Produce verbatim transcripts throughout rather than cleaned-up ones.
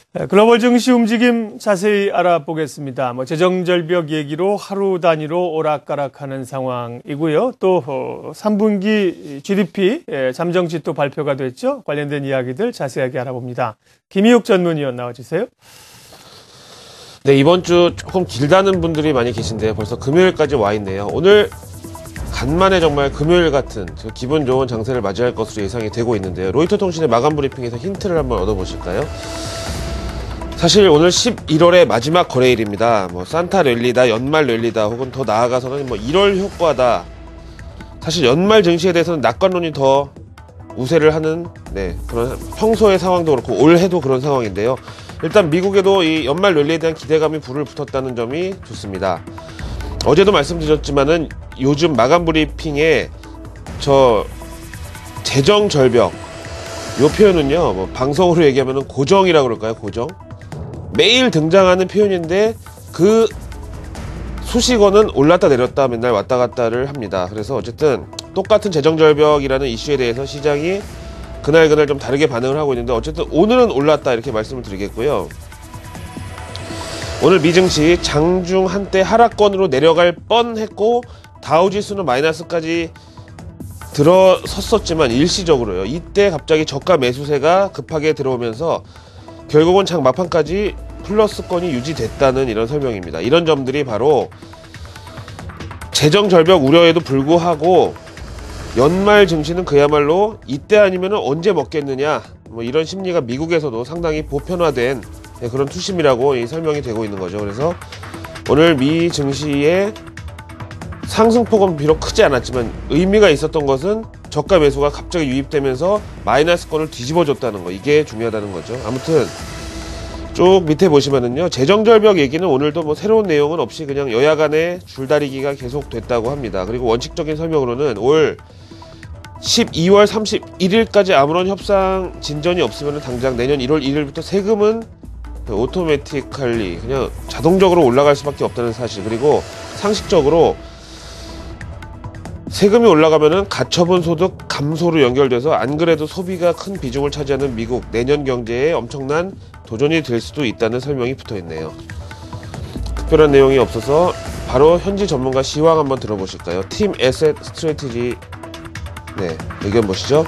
네, 글로벌 증시 움직임 자세히 알아보겠습니다. 뭐 재정절벽 얘기로 하루 단위로 오락가락하는 상황이고요. 또 어, 삼 분기 지디피 잠정치 또 발표가 됐죠. 관련된 이야기들 자세하게 알아봅니다. 김희욱 전문위원 나와주세요. 네, 이번 주 조금 길다는 분들이 많이 계신데요. 벌써 금요일까지 와 있네요. 오늘 간만에 정말 금요일 같은 기분 좋은 장세를 맞이할 것으로 예상이 되고 있는데요. 로이터 통신의 마감 브리핑에서 힌트를 한번 얻어보실까요? 사실 오늘 십일월의 마지막 거래일입니다. 뭐 산타 랠리다, 연말 랠리다, 혹은 더 나아가서는 뭐 일월 효과다. 사실 연말 증시에 대해서는 낙관론이 더 우세를 하는 네, 그런 평소의 상황도 그렇고 올해도 그런 상황인데요. 일단 미국에도 이 연말 랠리에 대한 기대감이 불을 붙었다는 점이 좋습니다. 어제도 말씀드렸지만은 요즘 마감 브리핑에 저 재정 절벽 요 표현은요, 뭐 방송으로 얘기하면은 고정이라고 그럴까요? 고정? 매일 등장하는 표현인데 그 수식어는 올랐다 내렸다 맨날 왔다 갔다를 합니다. 그래서 어쨌든 똑같은 재정절벽이라는 이슈에 대해서 시장이 그날그날 좀 다르게 반응을 하고 있는데 어쨌든 오늘은 올랐다 이렇게 말씀을 드리겠고요. 오늘 미증시 장중 한때 하락권으로 내려갈 뻔했고 다우지수는 마이너스까지 들어섰었지만 일시적으로요. 이때 갑자기 저가 매수세가 급하게 들어오면서 결국은 장 막판까지 플러스권이 유지됐다는 이런 설명입니다. 이런 점들이 바로 재정절벽 우려에도 불구하고 연말 증시는 그야말로 이때 아니면 언제 먹겠느냐 뭐 이런 심리가 미국에서도 상당히 보편화된 그런 투심이라고 이 설명이 되고 있는 거죠. 그래서 오늘 미 증시의 상승폭은 비록 크지 않았지만 의미가 있었던 것은 저가 매수가 갑자기 유입되면서 마이너스권을 뒤집어줬다는 거, 이게 중요하다는 거죠. 아무튼 쭉 밑에 보시면은요, 재정절벽 얘기는 오늘도 뭐 새로운 내용은 없이 그냥 여야 간의 줄다리기가 계속됐다고 합니다. 그리고 원칙적인 설명으로는 올 십이월 삼십일일까지 아무런 협상 진전이 없으면 당장 내년 일월 일일부터 세금은 오토매티컬리 그냥 자동적으로 올라갈 수밖에 없다는 사실, 그리고 상식적으로 세금이 올라가면은 가처분 소득 감소로 연결돼서 안 그래도 소비가 큰 비중을 차지하는 미국 내년 경제에 엄청난 도전이 될 수도 있다는 설명이 붙어 있네요. 특별한 내용이 없어서 바로 현지 전문가 시황 한번 들어보실까요? 팀 에셋 스트래티지 네, 의견 보시죠.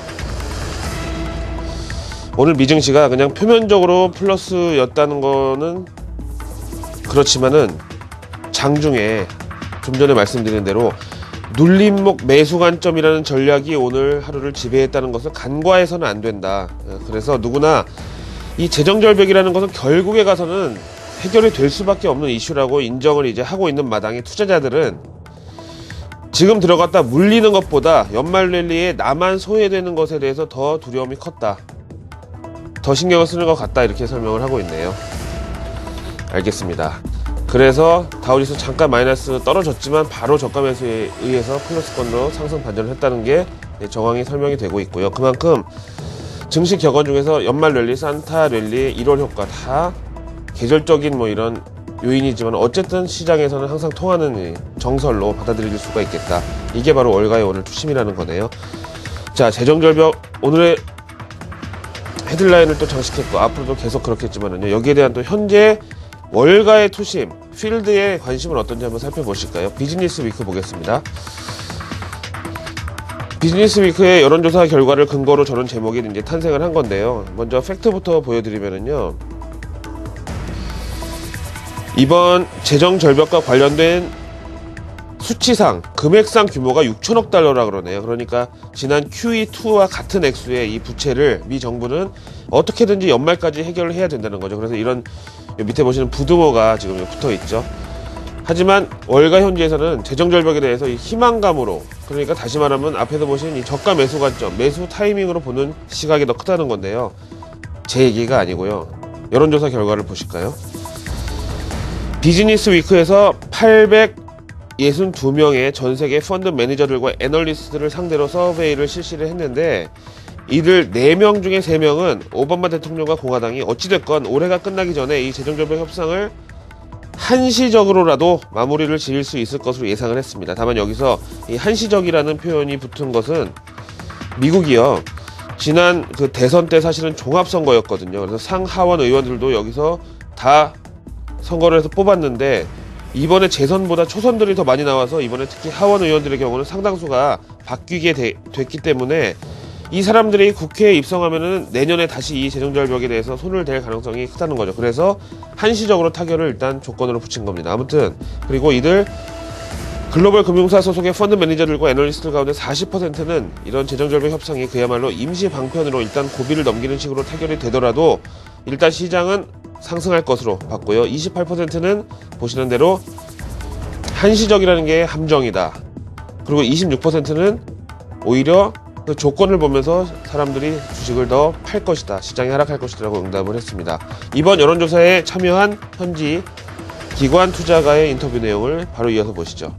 오늘 미증시가 그냥 표면적으로 플러스였다는 거는 그렇지만은 장중에 좀 전에 말씀드린 대로 눌림목 매수 관점이라는 전략이 오늘 하루를 지배했다는 것을 간과해서는 안 된다. 그래서 누구나 이 재정절벽이라는 것은 결국에 가서는 해결이 될 수밖에 없는 이슈라고 인정을 이제 하고 있는 마당에 투자자들은 지금 들어갔다 물리는 것보다 연말 랠리에 나만 소외되는 것에 대해서 더 두려움이 컸다. 더 신경을 쓰는 것 같다. 이렇게 설명을 하고 있네요. 알겠습니다. 그래서 다우지수 잠깐 마이너스 떨어졌지만 바로 저가 매수에 의해서 플러스권으로 상승 반전을 했다는 게 정황이 설명이 되고 있고요. 그만큼 증시 격언 중에서 연말 랠리, 산타 랠리, 일월 효과 다 계절적인 뭐 이런 요인이지만 어쨌든 시장에서는 항상 통하는 정설로 받아들일 수가 있겠다. 이게 바로 월가의 오늘 투심이라는 거네요. 자, 재정절벽 오늘의 헤드라인을 또 장식했고 앞으로도 계속 그렇겠지만은요. 여기에 대한 또 현재 월가의 투심, 필드의 관심은 어떤지 한번 살펴보실까요? 비즈니스 위크 보겠습니다. 비즈니스 위크의 여론조사 결과를 근거로 저런 제목이 이제 탄생을 한 건데요. 먼저 팩트부터 보여드리면은요. 이번 재정 절벽과 관련된 수치상, 금액상 규모가 육천억 달러라 그러네요. 그러니까 지난 큐이이와 같은 액수의 이 부채를 미 정부는 어떻게든지 연말까지 해결을 해야 된다는 거죠. 그래서 이런 밑에 보시는 부등호가 지금 붙어 있죠. 하지만 월가 현지에서는 재정절벽에 대해서 이 희망감으로, 그러니까 다시 말하면 앞에서 보신 이 저가 매수 관점, 매수 타이밍으로 보는 시각이 더 크다는 건데요. 제 얘기가 아니고요. 여론조사 결과를 보실까요? 비즈니스 위크에서 팔백육십이 명의 전세계 펀드 매니저들과 애널리스트를 상대로 서베이를 실시를 했는데 이들 네 명 중에 세 명은 오바마 대통령과 공화당이 어찌됐건 올해가 끝나기 전에 이 재정절벽 협상을 한시적으로라도 마무리를 지을 수 있을 것으로 예상을 했습니다. 다만 여기서 이 한시적이라는 표현이 붙은 것은 미국이요, 지난 그 대선 때 사실은 종합선거였거든요. 그래서 상하원 의원들도 여기서 다 선거를 해서 뽑았는데 이번에 재선보다 초선들이 더 많이 나와서 이번에 특히 하원 의원들의 경우는 상당수가 바뀌게 되, 됐기 때문에 이 사람들이 국회에 입성하면은 내년에 다시 이 재정절벽에 대해서 손을 댈 가능성이 크다는 거죠. 그래서 한시적으로 타결을 일단 조건으로 붙인 겁니다. 아무튼 그리고 이들 글로벌 금융사 소속의 펀드 매니저들과 애널리스트들 가운데 사십 퍼센트는 이런 재정절벽 협상이 그야말로 임시 방편으로 일단 고비를 넘기는 식으로 타결이 되더라도 일단 시장은 상승할 것으로 봤고요. 이십팔 퍼센트는 보시는 대로 한시적이라는 게 함정이다. 그리고 이십육 퍼센트는 오히려 그 조건을 보면서 사람들이 주식을 더 팔 것이다. 시장이 하락할 것이라고 응답을 했습니다. 이번 여론조사에 참여한 현지 기관 투자가의 인터뷰 내용을 바로 이어서 보시죠.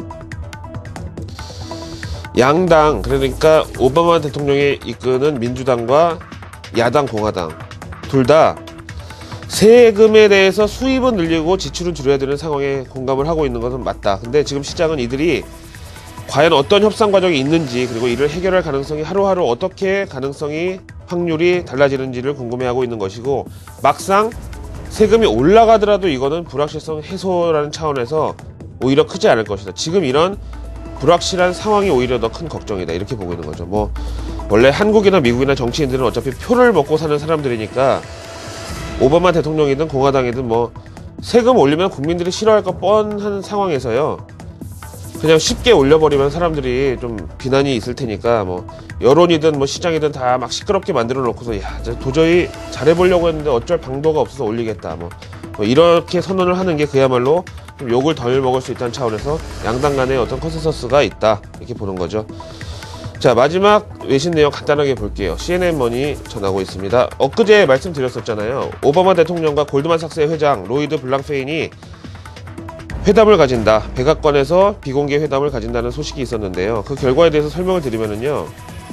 양당, 그러니까 오바마 대통령이 이끄는 민주당과 야당 공화당 둘 다 세금에 대해서 수입은 늘리고 지출은 줄여야 되는 상황에 공감을 하고 있는 것은 맞다. 근데 지금 시장은 이들이 과연 어떤 협상 과정이 있는지, 그리고 이를 해결할 가능성이 하루하루 어떻게 가능성이 확률이 달라지는지를 궁금해하고 있는 것이고, 막상 세금이 올라가더라도 이거는 불확실성 해소라는 차원에서 오히려 크지 않을 것이다. 지금 이런 불확실한 상황이 오히려 더 큰 걱정이다. 이렇게 보고 있는 거죠. 뭐 원래 한국이나 미국이나 정치인들은 어차피 표를 먹고 사는 사람들이니까 오바마 대통령이든 공화당이든 뭐 세금 올리면 국민들이 싫어할 거 뻔한 상황에서요. 그냥 쉽게 올려버리면 사람들이 좀 비난이 있을 테니까 뭐 여론이든 뭐 시장이든 다 막 시끄럽게 만들어 놓고서 야, 도저히 잘해보려고 했는데 어쩔 방도가 없어서 올리겠다. 뭐, 뭐 이렇게 선언을 하는 게 그야말로 좀 욕을 덜 먹을 수 있다는 차원에서 양당 간에 어떤 컨센서스가 있다. 이렇게 보는 거죠. 자, 마지막 외신 내용 간단하게 볼게요. 씨엔엔머니 전하고 있습니다. 엊그제 말씀드렸었잖아요. 오바마 대통령과 골드만삭스의 회장 로이드 블랑페인이 회담을 가진다. 백악관에서 비공개 회담을 가진다는 소식이 있었는데요. 그 결과에 대해서 설명을 드리면은요.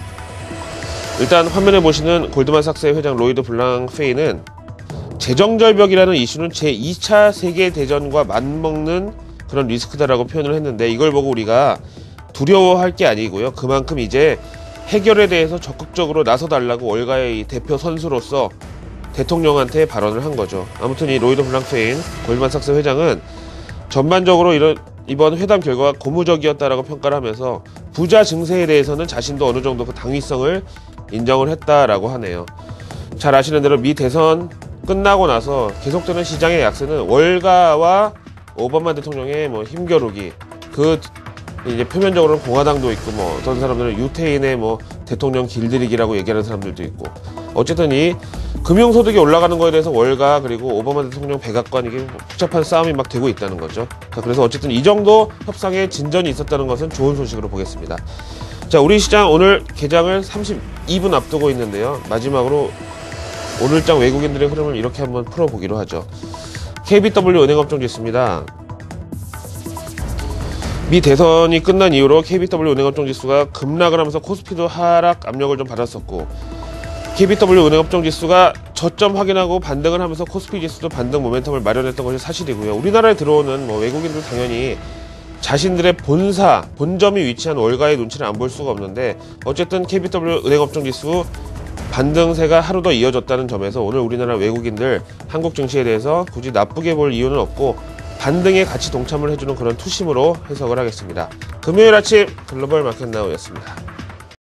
일단 화면에 보시는 골드만삭스의 회장 로이드 블랑페인은 재정절벽이라는 이슈는 제이 차 세계대전과 맞먹는 그런 리스크다라고 표현을 했는데, 이걸 보고 우리가 두려워할 게 아니고요. 그만큼 이제 해결에 대해서 적극적으로 나서달라고 월가의 이 대표 선수로서 대통령한테 발언을 한 거죠. 아무튼 이 로이드 블랑페인 골드만삭스 회장은 전반적으로 이런 이번 회담 결과가 고무적이었다라고 평가를 하면서 부자 증세에 대해서는 자신도 어느 정도 그 당위성을 인정을 했다라고 하네요. 잘 아시는 대로 미 대선 끝나고 나서 계속되는 시장의 약세는 월가와 오바마 대통령의 뭐 힘겨루기, 그 이제 표면적으로는 공화당도 있고 뭐 어떤 사람들은 유태인의 뭐 대통령 길들이기라고 얘기하는 사람들도 있고, 어쨌든 이 금융소득이 올라가는 거에 대해서 월가 그리고 오바마 대통령 백악관, 이게 복잡한 싸움이 막 되고 있다는 거죠. 자, 그래서 어쨌든 이 정도 협상에 진전이 있었다는 것은 좋은 소식으로 보겠습니다. 자, 우리 시장 오늘 개장을 삼십이 분 앞두고 있는데요. 마지막으로 오늘장 외국인들의 흐름을 이렇게 한번 풀어보기로 하죠. 케이비더블유 은행업종지수입니다. 미 대선이 끝난 이후로 케이비더블유 은행업종지수가 급락을 하면서 코스피도 하락 압력을 좀 받았었고, 케이비더블유 은행업종지수가 저점 확인하고 반등을 하면서 코스피 지수도 반등 모멘텀을 마련했던 것이 사실이고요. 우리나라에 들어오는 뭐 외국인들 당연히 자신들의 본사, 본점이 위치한 월가의 눈치를 안 볼 수가 없는데, 어쨌든 케이비더블유 은행업종지수 반등세가 하루 더 이어졌다는 점에서 오늘 우리나라 외국인들 한국 증시에 대해서 굳이 나쁘게 볼 이유는 없고 반등에 같이 동참을 해주는 그런 투심으로 해석을 하겠습니다. 금요일 아침 글로벌 마켓나우였습니다.